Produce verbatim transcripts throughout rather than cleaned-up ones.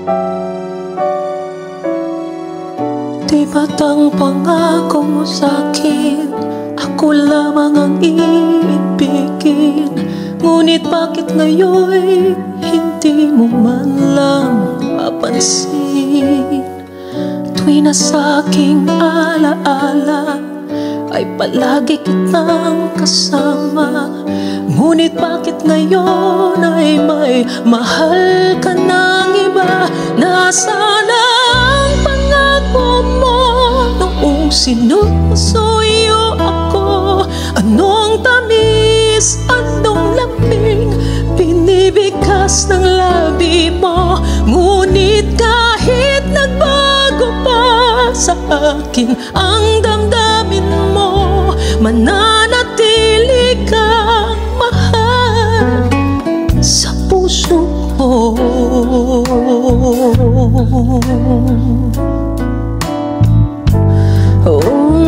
Di ba't ang pangako mo sa'kin ako lamang ang iibigin? Ngunit bakit ngayon'y hindi mo man lang mapansin? Tuwi na sa'king alaala ay palagi kitang kasama. Ngunit bakit ngayon ay may mahal ka ng iba? Nasaan ang pangako mo noong sinusuyo ako? Anong tamis, anong lambing binibigkas ng labi mo? Ngunit kahit nagbago pa sa akin ang damdamin mo, mananatili kang mahal sa puso ko. Oh,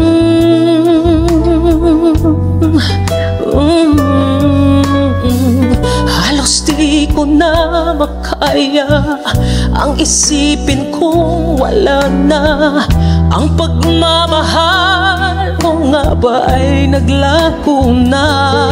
mm, mm, halos di ko na makaya ang isipin kong wala na ang pagmamahal mo. Nga ba ay naglaho na?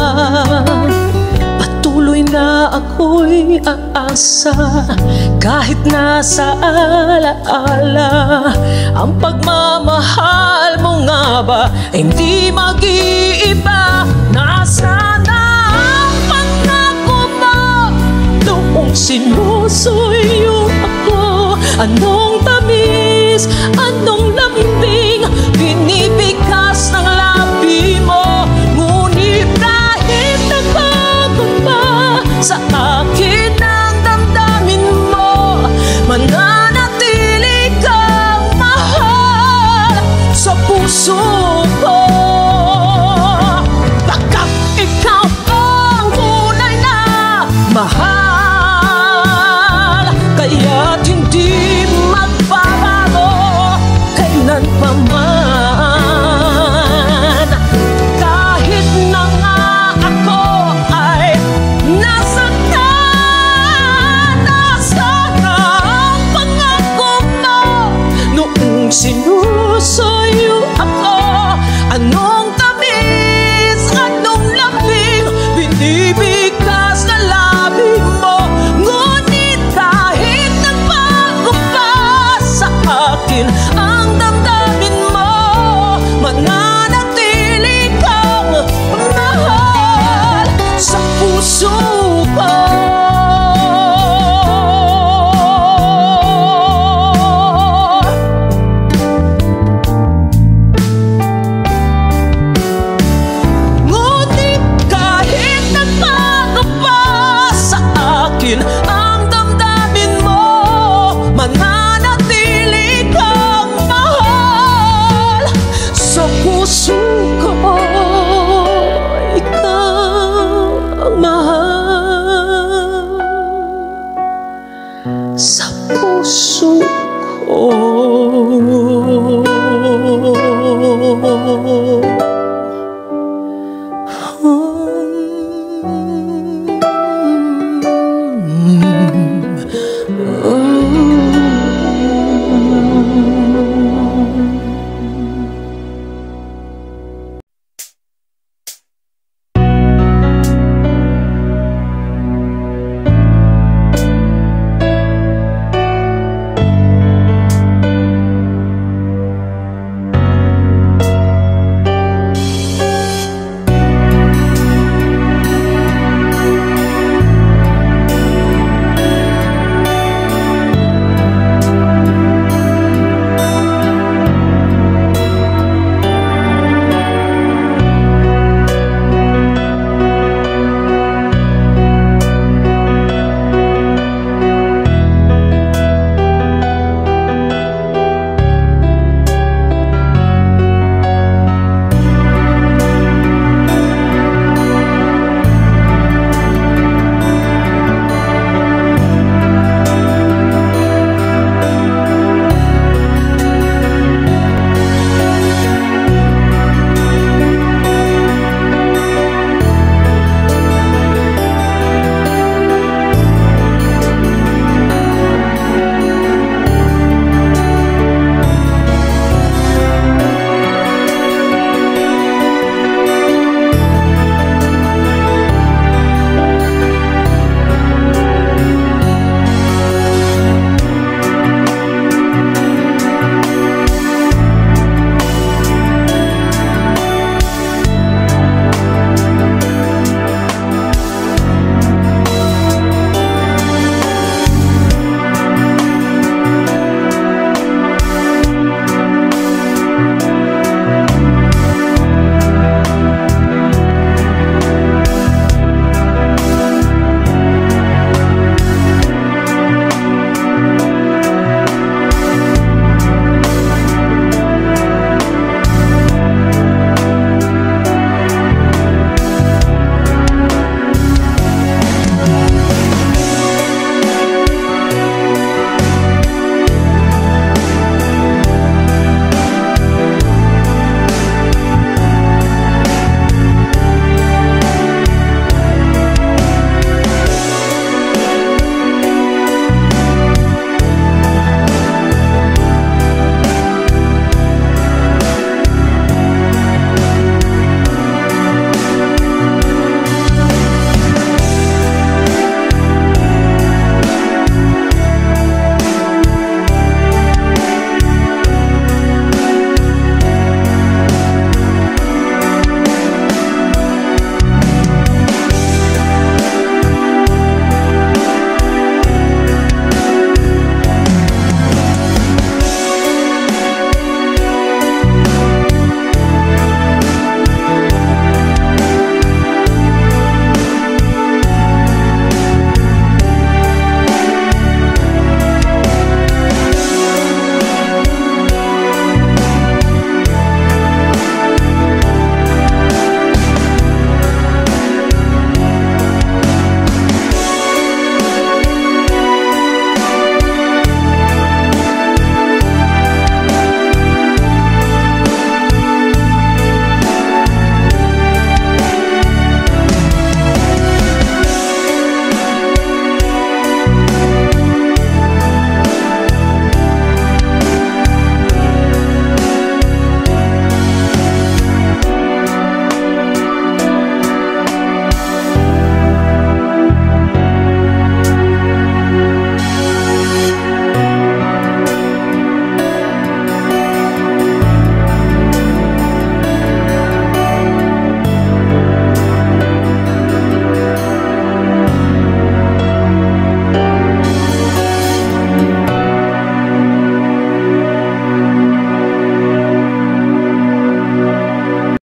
Patuloy na ako'y aasa kahit nasa alaala. Ang pagmamahal mo nga ba ay hindi mag-iiba? Nasaan ang pangako mo noong sinusuyo ako? Anong tamis, anong lambing binibigkas ng labi mo? Ngunit kahit nagbago pa sa akin ang damdamin mo, mananatili kang mahal sa puso ko. Baka ikaw ang tunay na mahal, kaya't hindi magbabago kailan pa man. Kahit na nga ako ay nasaktan, nasaan ang pangako mo noong sinusuyo ako? Anong tamis, anong lambing binibigkas na labi mo? Ngunit kahit nagbago pa sa akin ang damdamin mo, mananatili kang mahal sa puso ko. Ngunit kahit nagbago pa sa akin ang damdamin mo, mananatili kang mahal sa puso ko. Ikaw ang mahal sa puso ko.